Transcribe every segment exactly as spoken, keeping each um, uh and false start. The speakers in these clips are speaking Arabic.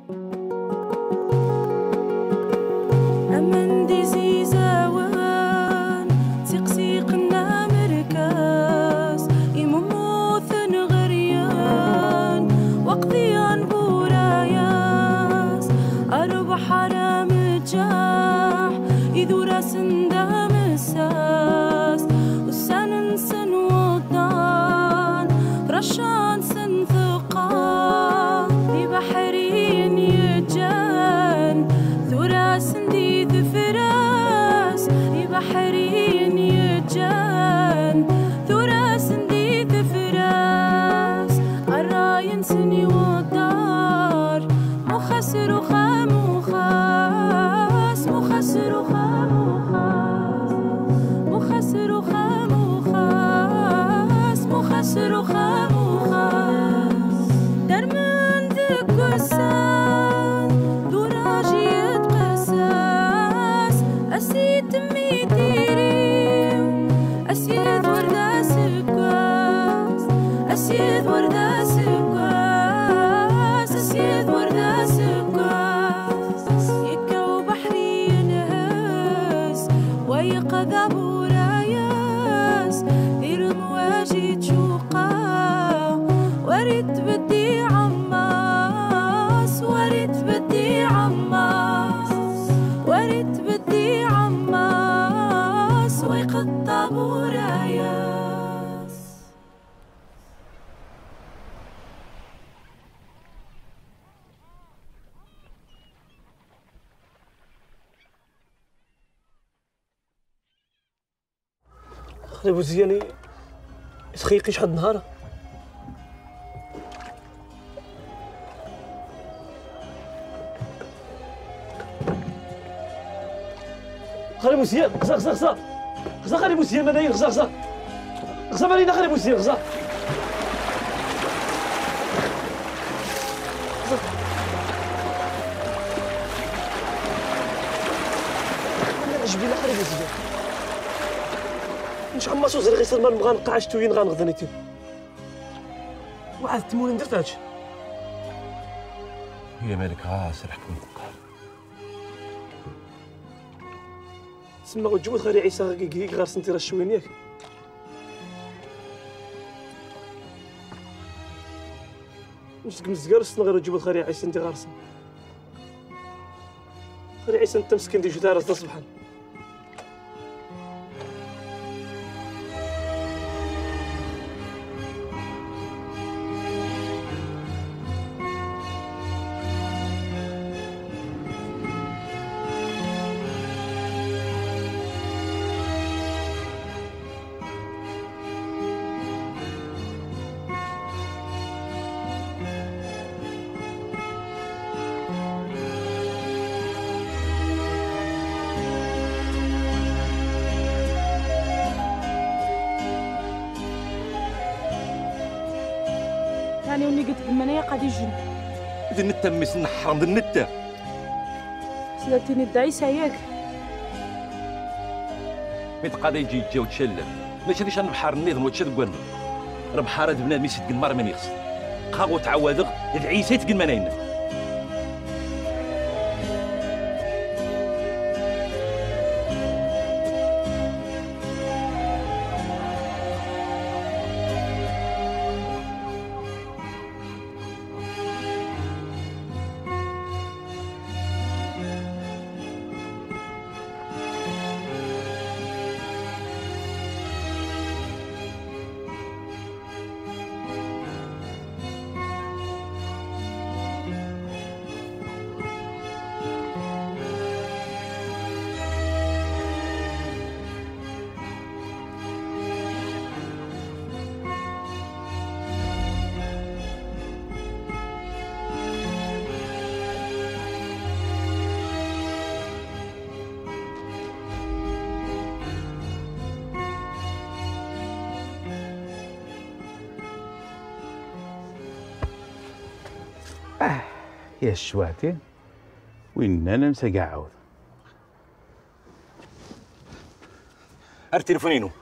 أمن دي زيزاوان سيقسيقنا مركز يموثن غريان وقضي عن بوراياس أربع حرام جاح إذو راس دام الساس وسن سن وطان رشان سن ثقان ببحرين يجان ثراس دي ذفراس ببحرين يجان ثراس دي ذفراس الراين سني والدار مخسر وخاموخاس مخسر وخاموخاس مخسر وخاموخاس مخسر وخاموخاس درمان ذك وسان دوراجية قساس أسيد ميديريو أسيد وردة سكواس أسيد وردة سكواس أسيد وردة سكواس يكو بحري ينهاس ويقظى بوراياس دير مواجد شوقا وريت بدي عماس وريت بدي عماس وريت بدي عماس ويقطع بوراياس. خلي بوزياني تخيقي شحال نهار خلي بوزيان غزا غزا غزا غزا خلي بوزيان منايا غزا غزا غزا مالينا خلي بوزيان غزا غزا جبينا خلي بوزيان مش عماسو زري غيصير ما نبغى نقع شتوين غنغدا نيتي واحد التموين درت هادشي هي مالك غاسر حكم القهر تسمى غتجوز خالي عيسى غيك غير سنتي راه الشوين ياك مش مزكار سن غير تجوز خالي عيسى انت غارسن خالي عيسى انت مسكين ديجو دارس سبحان ثاني وني قلت المنايا قاعد يجن ذي النتا ميس نحرم ذي النتا سلاتيني الدعيسة ياك ميت قاعد يجي يتجا وتشلل ماشي هذيش البحر النظم وتشد قوانا راه بحر هذا بنادم يسد المرة من يخص قاغو تعوذغ العيسى يتقن مناينا آه يا الشواتي وين انا نمسى كاع عاود هاد تليفونينو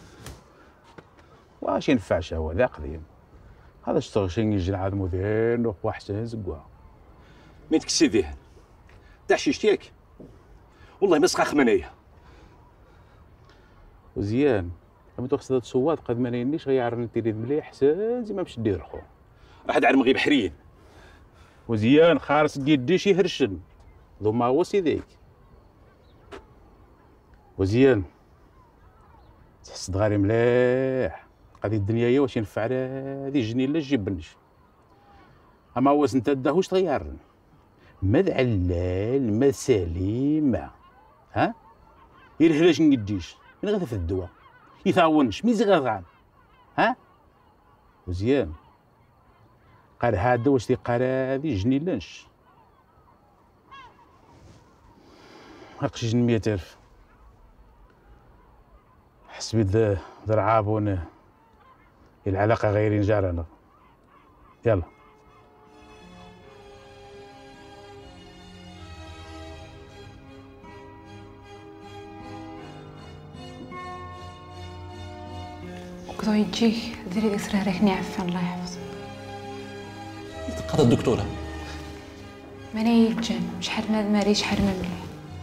واش ينفعش هو ذا قديم هذا اشتغل شي يجي عاد مذين وحسن زكوا مين تكسي ذهن تاع شيشتيك والله ما سخاخ منايا. وزيان اما تخص هاد الصوات قد ما نينيش غيعرني تيريد مليح حسن زي ما مش دير خو واحد عرم غير بحريين. وزيان خارس يدي شي هرشن ذو ما هو سيديك. وزيان تحس دغاري مليح قضي الدنيا هي واش ينفع على هادي الجنيله جيبنش. اما واش انت داهوش تغيرن ماذ علال ما سليمه ها يرهلاش نديش من غدا في الدواء يثاونش ميزي غاغان ها وزيان قال هذا واش تيقال هادي جنيلانش هاكشي جن مية ألف حسبي ذا ذا العابون العلاقة غير جارنا. يلا كذا يجيك ديري إسرار ريحني عفان الله يحفظك. قضى الدكتورة ماني يتجن شحال ما ماري شحال ما مليح.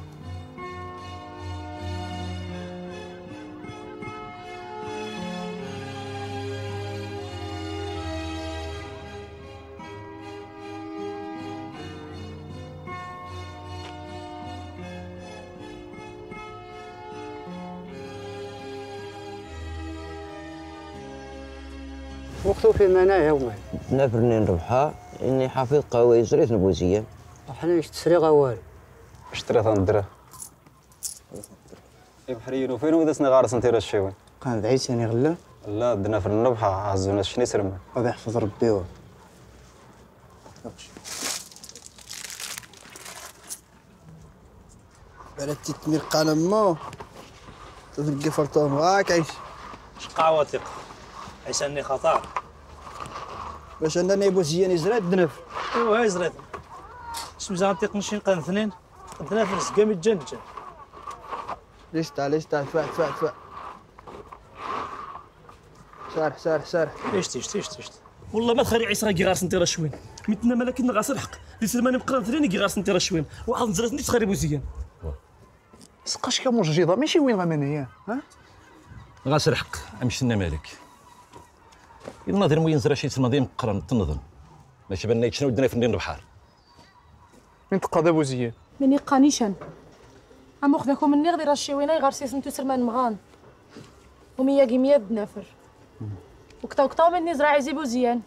وقتو في منايا وما نافرني نربحها اني حافظ قهوه جريت نبوزيه. وحنا مش تسري غوال اشتريتها ندرا بحريين وفين ودا سني غارس نتيرا الشيوين كان بعيد يعني غلا لا دنا في النبحه عزونا شني سرما الله يحفظ ربي و بلاتي تمير قلم مو تلقى فرطوم هاك عيش شقاوة ثقة عيساني خطر باش انا نيبو زيان زرات دنف ايوا هاي زريت شمزا غنطيق نشين قان اثنين قدنا في السقام الجن جن ليش تاع ليش تاع فاع فاع فاع سارح سارح سارح ايش ايش ايش ايش والله ما تخلي عيسى كي غارس نتي شوين متنا ملكنا غاس الحق اللي سلماني بقرا ثاني كي غارس نتي شوين واحد نزرت نيت تخري بوزيان سقاش كامو جيضه ماشي وين غمانيا ها غاس الحق امشينا مالك الناظر موين زرا شي تما ديما قرن تنظن ماشي بان شنو ودنا في النيل البحر من تقاضى بوزيان من يقانيشان عم خذاكم مني غير الشوينه غارسي سنتو سرمان مغان ومية كيمية دنافر وكتاو كتاو مني زراعي زي بوزيان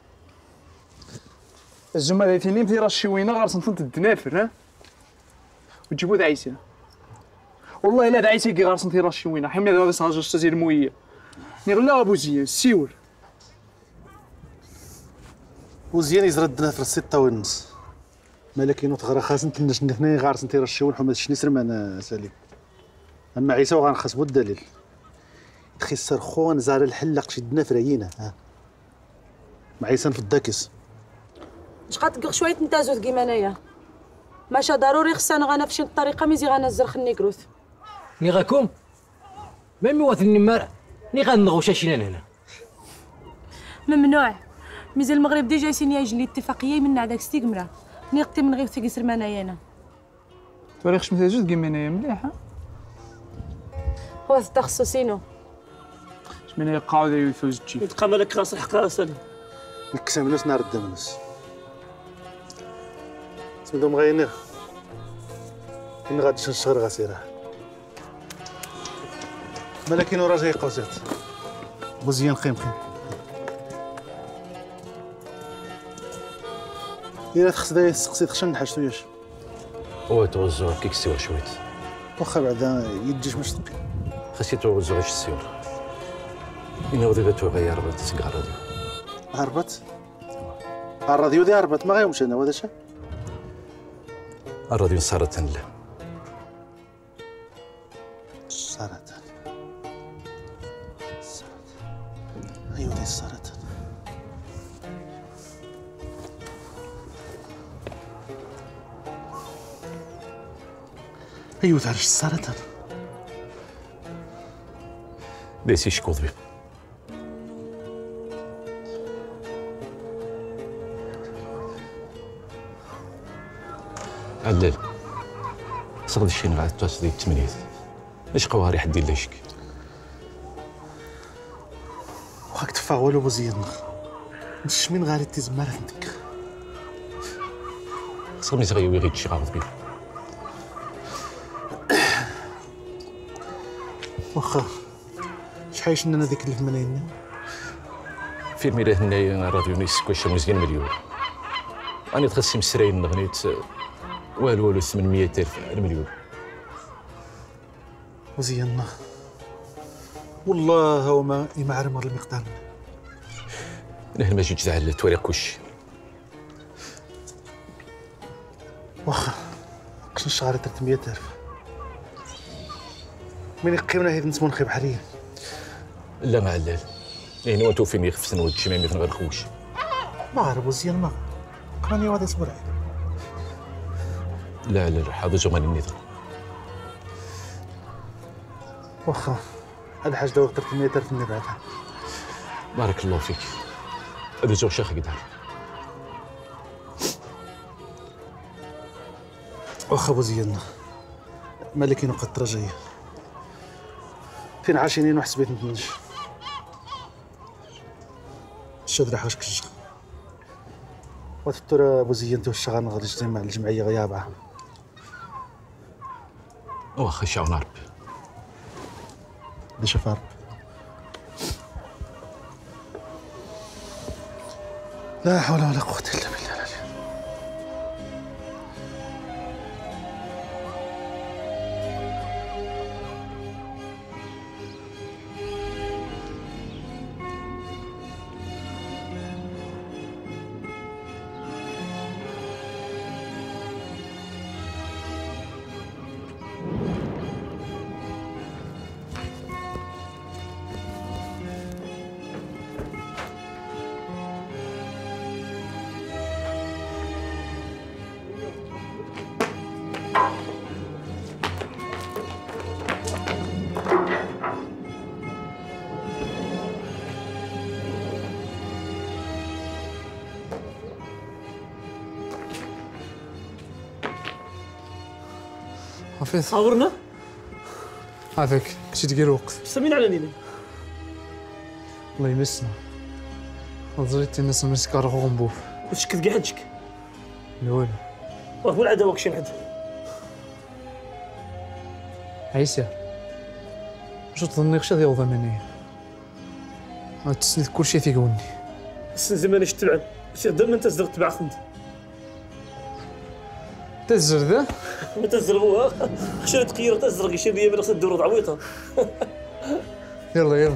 الزملاء دايتيني مثير الشوينه غارس نطنط الدنافر ها وتجيبو ذا عيسى والله الا ذا عيسى كي غارس نطير الشوينه حمي دابا باش نهجر شتي المويه نغلا ابو زيان السيور وزيان يزرد الدنافر ستة ونص مالكين وتغرا خاص نتلناش اثنين غارس نطير الشوين حمد شني سرمان سليم اما عيسى وغنخصبو الدليل تخسر خوان زار الحلق شي الدنافر عيينه ها مع عيسى في الداكس شقات تقغ شويه نتازوت كيما انايا ماشا ضروري خصنا غنفشي الطريقه ميزي غنزر خني كروث ني غاكم ميمي واتني مار ني غنغوش شينا هنا ممنوع ميزي المغرب ديجا يسيني يجلي اتفاقيه من عداك ستيغمرا نيقتي من غير تيسر مانايا انا تاريخ متاجد كيما انايا مليح ها هو التخصصينو من هي قاعده يفوز تجي تبقى مالك راس الحق سالي الكسامنوس نار الدمنوس سميتو مغينير كي غادي نشغل غسيره مالكين ورا جاي قوسات بوزيان قيم قيم إلا تخص داير تسقسي تخشن نحاش وياش هو توزع كيك السيور شويت واخا بعدا يديش مش تقي خاصي توزع غير السيور إنه غادي غير ربط تسقع الراديو هربت الراديو دي هربت ما غيمش انا وهذا شا الراديو صارت له صارت ايوا دي صارت ايوا تعرف صارت بس يشكو ذبي عدل صغد الشي نغاد تواس ديال التمنيت اش قواري حد يلا يشكي واخا كتفا والو بوزيدنا مش من غادي تزمر عندك صغني صغير غير شي غلط بيه واخا شحال شننا ديك الملايين فيلم إلى هنايا راديو نيس كواش مزيان مليون أنا تخصي مسراين غنيت والو والو ثمانمية ألف المليون وزينا والله هو ما ما عرف مر المقدار أنا ما جيت على التواريخ كلشي واخا كش الشهر ثلاثمية ألف من يقيمنا هيد نسمو نخيب حاليا لا ما علال يعني وانتو فين يخفسن ود الجميع مثل غير خوش ما عرف وزيان ما قراني واحد يصبر عليه لا لا لا هذا زمان النظام واخا هذا حاجه داو ثلاثمية ألف من بعدها بارك الله فيك هذا زوج شيخ قدام واخا بوزيان مالك نقط رجعيه فين عاشينين وحسبيت نتنجح الشهر حاجك الشغل وتطور بوزينتو الشغل غادي نجتمع الجمعيه غيابعه واخا شاو نارب ليش فارب لا حول ولا قوه الا بالله العلي حفيظ صورنا عافاك كنتي تدير وقت سمينا على نينا الله يمسنا نظريت الناس مسكار غنبوف واش كنت كاع هادشك لا والو واه هو العداوه كشي نحد عيسى واش تظني خشى ديال ضمنيه ما تسند كلشي تيقولني السن زمان اش تبعد باش يقدر ما انت تزرق تبعث انت تزرده ما تزرقوها خشى تقير تزرق يشير ليا من خصها ديرو عويطه يلا يلا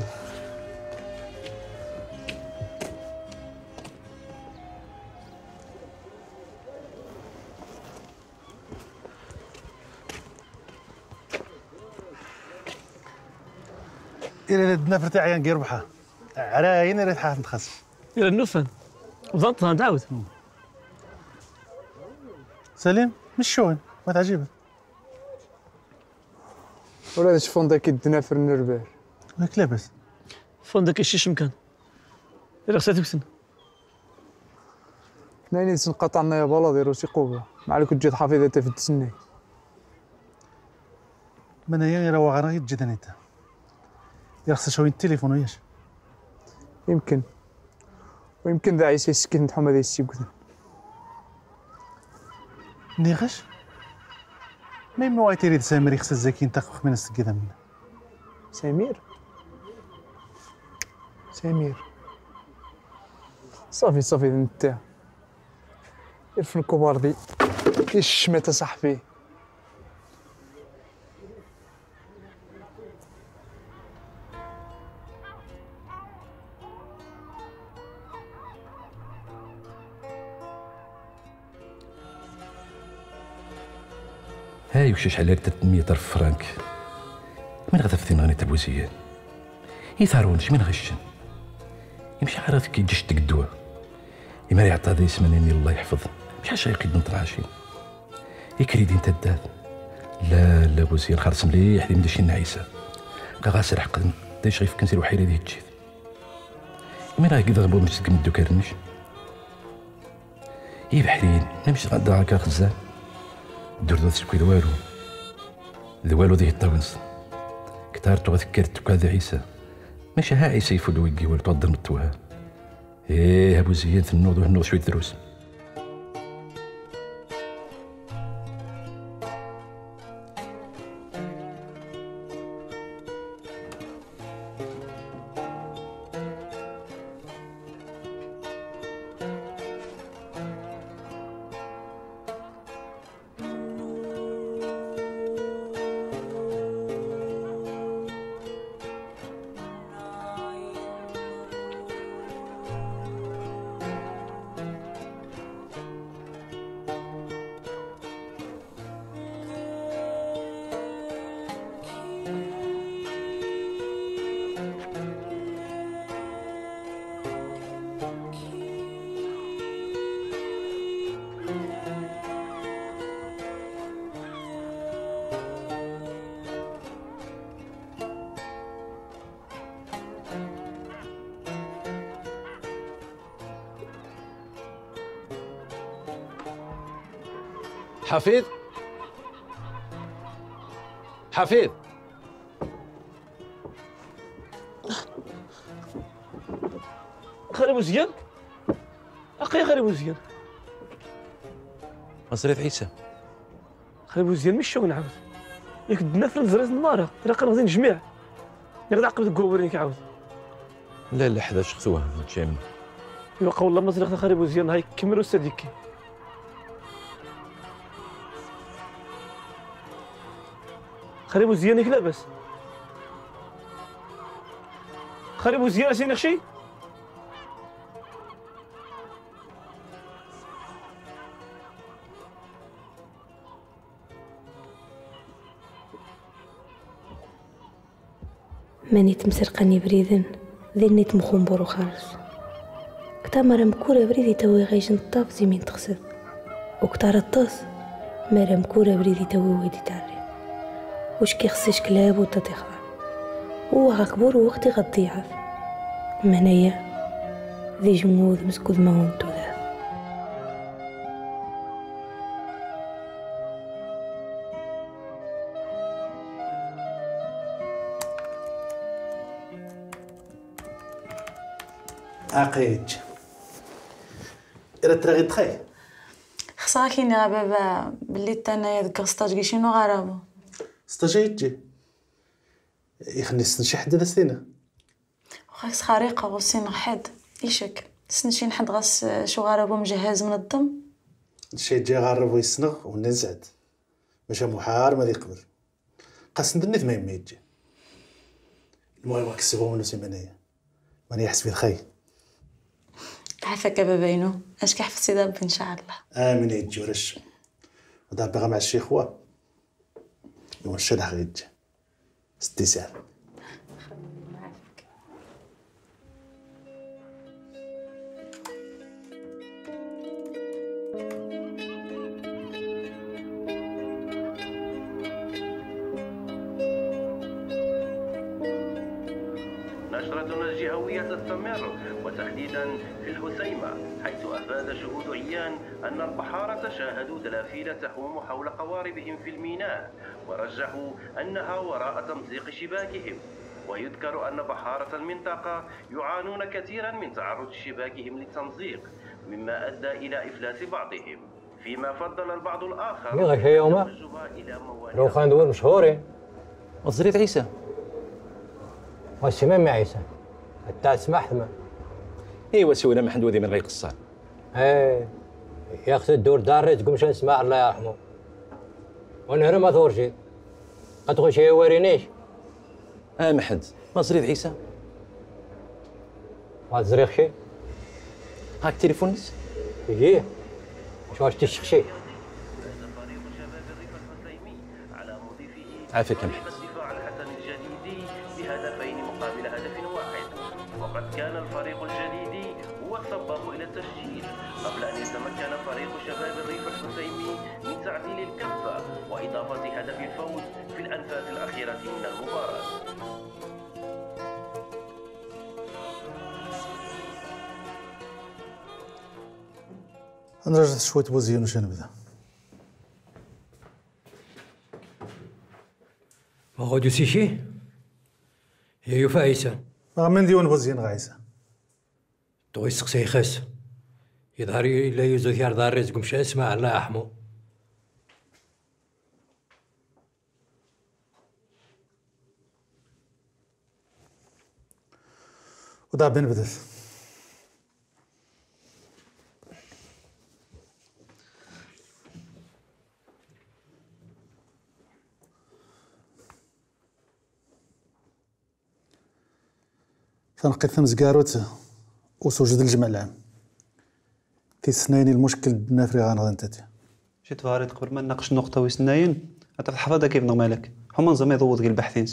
إلا الدنافر تاعي نقير بحا عراين ريت حاف نتخص يلا النوفن وظنت نتعاود سليم مش شوين ما تعجبك ولا هذا فندق الدنافر النربار ماك لاباس فندق الشيش مكان يلا خصها توسن نايني تنقطع لنا يا بالا ديرو شي قوبه مع اللي كنت جات حافظه في التسني من هي راه غير تجي انت يا خصها شويه التليفون وياش يمكن ويمكن ذا عيسى يسكن حما ذا السيبكن نيغش ما يمنو تريد سامري خصها زاكين تاخذ من السكيده منه سمير سمير صافي صافي انت يرفن الكبار دي الشماتة صاحبي هاي وش شحال ثلاثمية ألف فرانك من غدا فثين غني تاع بوزيان يثارونش من غشن يمشي عارف كي يجيش ديك الدواء يما يعطى ذي سمانيني الله يحفظ شحال شي يقيد نطراشي يكريدي انت الداد لا لا بوزيان خالص مليح ديما شي نعيسه بقى غاسر حق دايش غير كنسير وحيله ديال الجيد يما راه كذا غبو مسك من الدكارنش يا بحرين نمشي غدا هكا خزان دردو تسكوي دوالو دوالو ذي الطاونس كتار تغذكرت كذا عيسى ماشي ها عيسى يفدو يجي ولد تودر متوها ايه ابو زياد النوض والنوض شويه دروس. حفيظ حفيظ خالي مزيان اخي خالي مزيان مصريف عيسى خالي مزيان مش شغل نعاود ياك الدنافر نزرز النار راه كنغادي نجمع نقدر عقب الكوبرين كيعاود لا لا حدا شختوها متجامل يبقى والله ما زرقت خالي مزيان هاي كملوا الساديكي خالي مزيان ياك لاباس خالي مزيان سينا شي ماني تمسرقني بريدن ذني تمخون برو خالص كتا مرة مكورة بريدي توي غيش نطاف زي تخسد وكتار الطاس مرة مكورة بريدي توي ويدي تعري وش كي خصيش كلاب وتتخضع هو غكبور ووقتي غضيعف منايا ذي جمود مسكوذ ما هونتو ذا عقيد إلا تراغي تخي خصاكيني غا بابا بلي تانايا ديك ستاج كي شنو غرابو ستاجي تجي يخني سن شي حد داستينا وخاك خريقه وسين حد يشك سن شي حد غاس شو غرابو مجهز منظم شي جا غرب ويسنغ ونزعد ماشي محار ما يقبل قاس ندني ثمين ما يجي المهم كسبوا منو سيمانيه ماني يحسب الخير عافاك باباينو اش كيحفظتي دابا ان شاء الله امين يجي ورش ودابا غا مع الشيخ هو يوشد حاجه استسال نشرتنا الجهوية تستمر وتحديدا في الحسيمة حيث أفاد شهود عيان أن البحارة شاهدوا دلافين تحوم حول قواربهم في الميناء ورجحوا أنها وراء تمزيق شباكهم ويذكر أن بحارة المنطقة يعانون كثيرا من تعرض شباكهم للتمزيق مما أدى إلى إفلاس بعضهم فيما فضل البعض الآخر مين غير يوما لو خان دول مشهورين وزريت عيسى والسمام مع عيسى حتى سمحت ما ايوا سوينا ما حندودي من غير قصان ايه يا اختي الدور داري تقوم شان اسمع الله يرحمه ونهر ما ثورشي ادخل شي ورينيش اه محد ما زريت عيسى ما تزريخ شي هاك تليفونيس يجي شو واش تشخشي عافاك يا محد بهدفين مقابل هدف واحد وقد كان الفريق الجديدي هو السباق إلى التسجيل قبل أن يتمكن فريق شباب الريف الحسيمي من تعديل الكفة وإضافة هدف الفوز في الأنفاس الأخيرة من المباراة. أنا رجعت شوية بوزيون وش نبدا ما غادي سيشي هي يوفا عيسى ما من ديون بوزين غايسه تو يسقسي خاس يظهر لا يزو ثيار دار رزق مشى اسمع الله يرحمو ودا بين بدل تنقيت ثمز كاروت وسوجد الجمع العام تيسنايني المشكل النافري غنغدا نتاتي جيت فاريت قبل ما نناقش النقطة ويسناين أتحفظها كيف مالك حما نظام يضوض كي الباحثين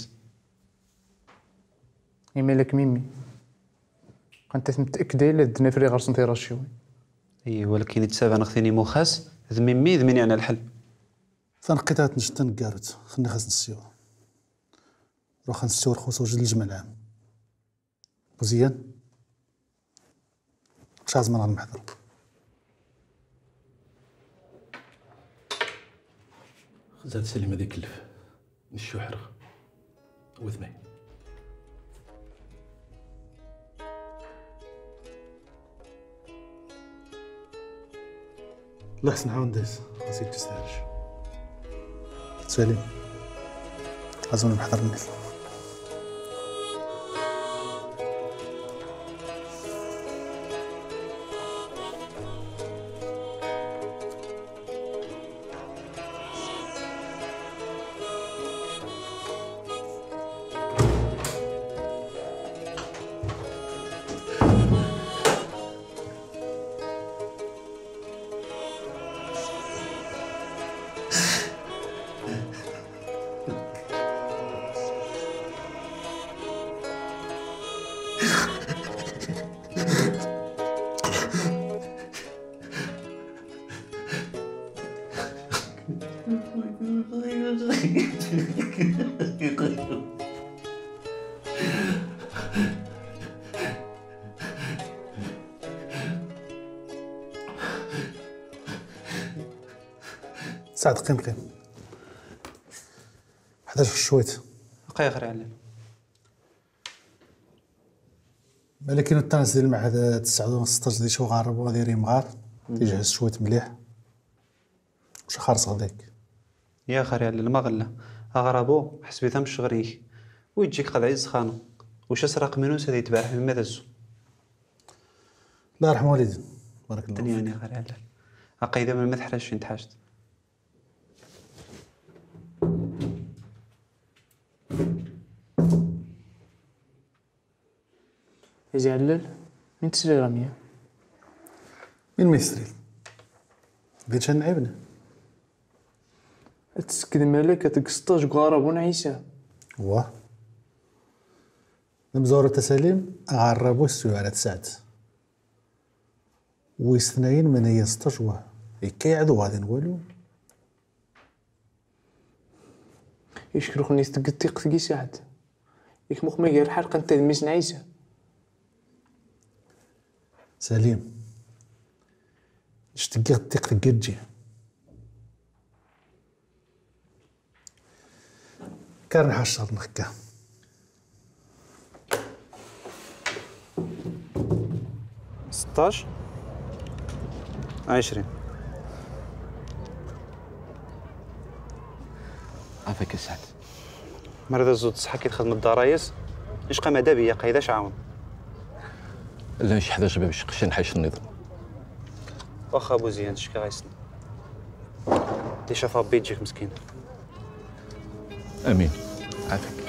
مالك ميمي كنت متأكدة إلا الدنافري غرسن تيرا الشيوي اي ولكن يتسابع نخثيني موخاس ذميمي ذميني أنا الحل تنقيتها تنجتن كاروت خلني خاص نسيو روح نسيو رخص وجد الجمع العام مزيان شاز من المحضر خزات سليمة ذيك اللف نشو حرغ وثمي لا حسن حاول نديس خاصي تستاهلش سليم لازم المحضر النيل سعد قيم قيم حداش في الشويت بقى يخري عليه ولكن التنس ديال المعهد تسعة وستاش ديال شو غاربو دايرين مغار تيجهز شويت مليح واش خارص غداك يا خري على المغلة أغربو حسبيتها مش غريك ويجيك قد عز خانو وش أسرق منو سادي يتباع بما دزو الله يرحم والدي بارك الله فيك يا خري على أقيدة من المدحرش فين تحاجت يا زعلل من تسري رمية مين ما يسري قلت شان عيبنا تسكد مالك تقسطاش قاربون عيسى واه نمزور التساليم غربو السوء على تسعة ويستناين من هي ستاش واه يكيعدو غادي نقولو يشكرو خني استقطيق ثقي ساعد يك مخ ما يقال حلقة انت دميسن عيسى سليم اشتقي غتيق تقجي كان حشر نخكا ستاش عشرين عافاك سعد مرة زود صحا كي تخدم الدرايس اش قام دابيا قايداش عاون لا شي حدا شباب شقشي نحيش النظام واخا ابو زيان شكا غايسن اللي شاف ربي يجيك مسكين امين عافاك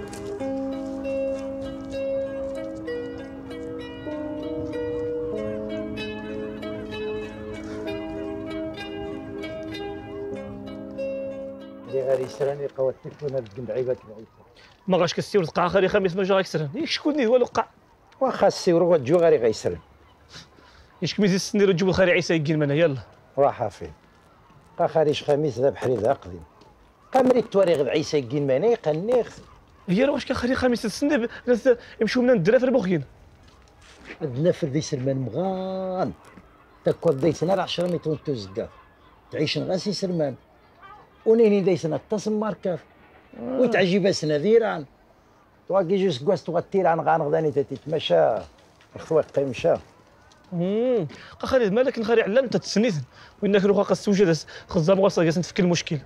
اللي غادي يسراني قوى التليفون هاد اللعيبات العيسى ما غاش كسير تقع خالي خميس ما جا غيكسرن ياك شكون والو قع واخا السيورو غتجو غير غيسرن ياش كميزي السنير تجيبو الخالي عيسى يجي معنا يلا راح فيه بقى خارج خميس ذا بحري ذا قديم قمري التواريخ ذا عيسى يجي معنا يقنيخ هي راه واش كنخلي خميس السنه يمشيو لنا الدراري بوغيين الدنافر ذي سلمان مغان تكو ديسنا راه عشرة متر وانتو زكاف تعيش نغاسي سلمان ونيني ديسنا تصم ماركاف وتعجب سنذيران تواكي جوس كواس توغتير عن غان غداني تتمشى اخويا قيمشى امم خالد مالك نخري علام انت تسنيث وانك روحا قاس توجد خزام غاصه جالس نفك المشكل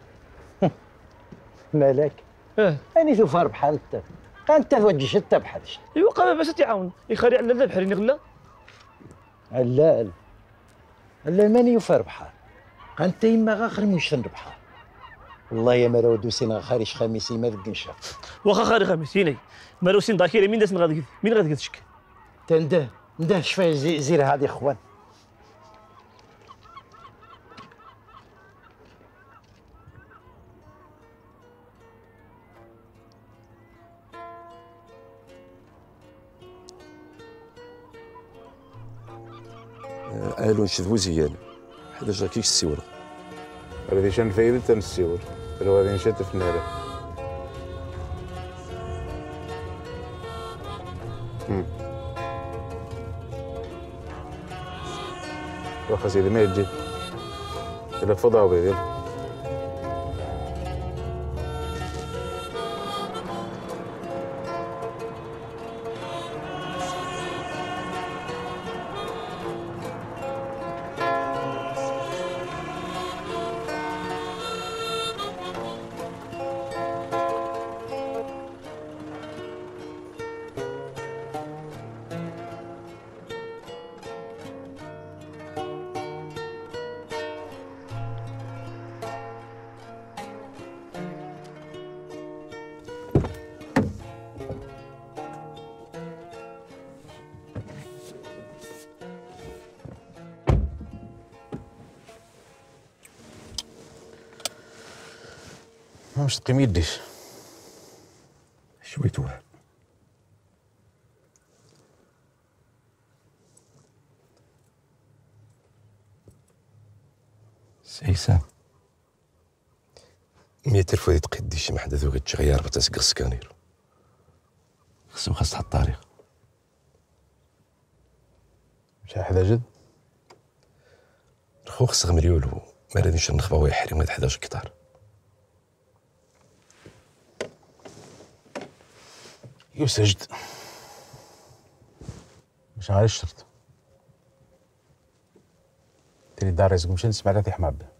مالك اه اني ثوفار بحال انت انت توجي شتا بحال شتا ايوا قام باش تعاون يخري على لا بحريني غلا لا لا ماني يوفر بحال انت يما غاخر مش نربحها والله يا مرا ودوسين خارج خميسي ما ذكنشا واخا خارج خميسيني مروسين ذاكره مين داس غادي مين غادي تشك تنده نده شفاي زي زير هادي اخوان الو نشدو زيان حدا جا كيش السيوره هذه شان فايدة تنسيور لو غادي نشات في النهار واخا سيدي ما يجي الا فضاو بيدي ما مش تقيم يديش شوية واحد سيسا مية ألف هادي تقدي شي محدث وغيت تغير بتسقى السكانير خصو خاص تحط الطريق شي حدا جد الخو خصك مليول وما غاديش نخباو يحرم ما تحداش كتار يسجد مش غير الشرط تري دار رزق مشي نسمع لها تيحمى به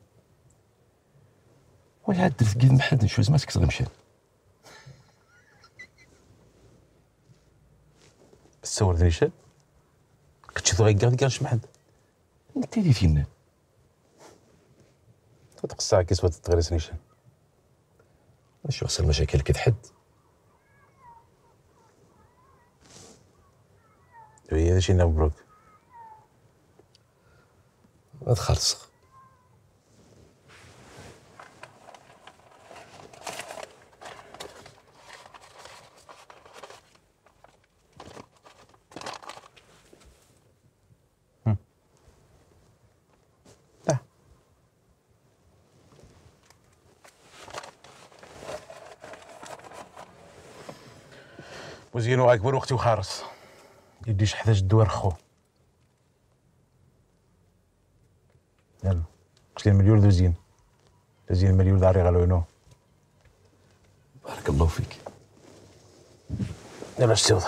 ولا عاد درت كيد محد نشوز ماسك تغمشان بس صورتني شاد كنت تغير كاع محد انت اللي فينا تقصع كيسوة تغرس نيشان واش وصل المشاكل كتحد هي شي مبروك ما تخلص وزين واكبر وقتي وخارص يديش حدا الدوار خو يلا قلت لي مليون دوزين دوزين مليون داري غالونو بارك الله فيك يلا اشتوض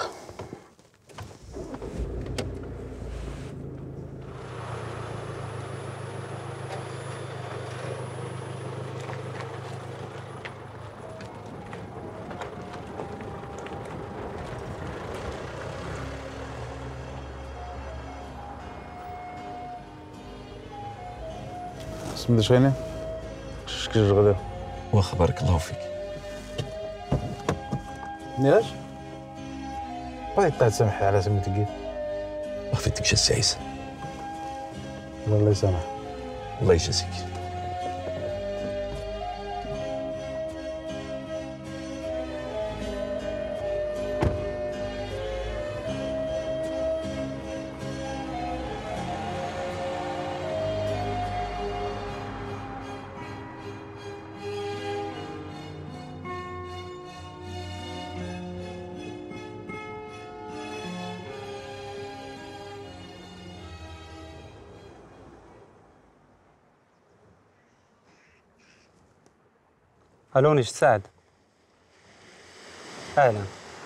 اسم شوينه شكل غدا واخا بارك الله فيك نيراش بغيت تسامحي على سميتك وفيتك شي السعيس الله يسامحك الله يجازيك الوني اش تساعد اهلا.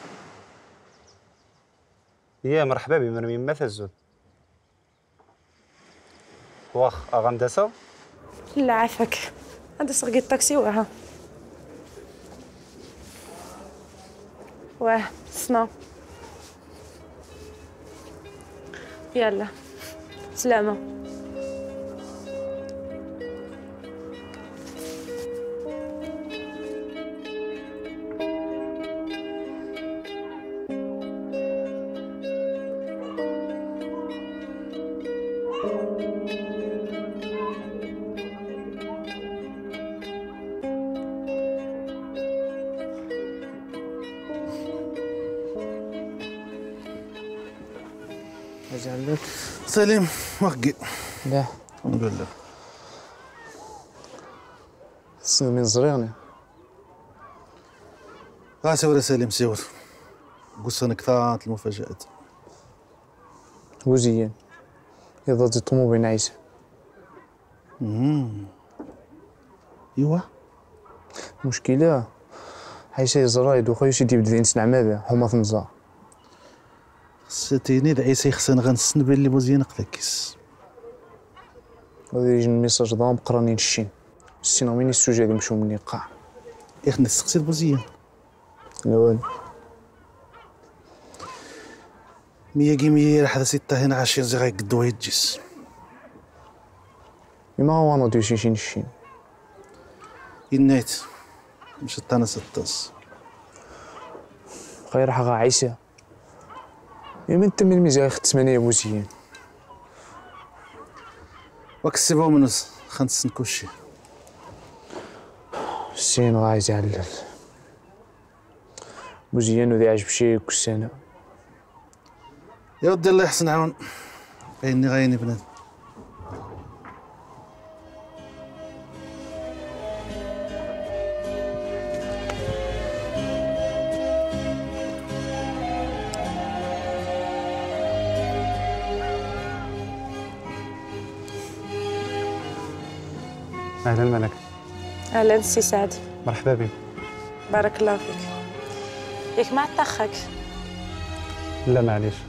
يا مرحبا بمرمي ما تزود. واخ اغندسه؟ لا عافاك، هذا سرقي الطاكسي وها. واه سنا. يلا سلامة. سليم وقي. لا الحمد لله. سن من صغيرنا. ها سيور يا سليم سيور. قصنا كثار المفاجآت. وزين. إذا تطمو بين عيسى. امم ايوا. مشكلة عيسى يزرايد وخا يشدي بدين سنع ماذا هما ثمزا. خصتيني د عيسى خصنا غنسن بين اللي بوزين قلاكيس. غادي يجي الميساج ضام قرانين الشين. السينو مين السوجي غادي نمشيو مني قاع. يا خنا تسقسي بوزين. لا والو. مية كيمية راح هذا ستة هنا عشرين زي غيقدوها يتجس. ما هو انا دوشي شين الشين. ينايت مش انا ستاس. خير حقا عيسى. يمن تمن ميزا خد ثمانية بوزيين. وكسبوا منس خنسن كلشي. السين غايز يعلل. بوزيان وذي عجب شي كسانة. يا ودي الله يحسن عون. غيني غيني بنادم. اهلا ملك. اهلا سي سعد. مرحبا بك. بارك الله فيك. ياك ما عطاخك. لا معليش.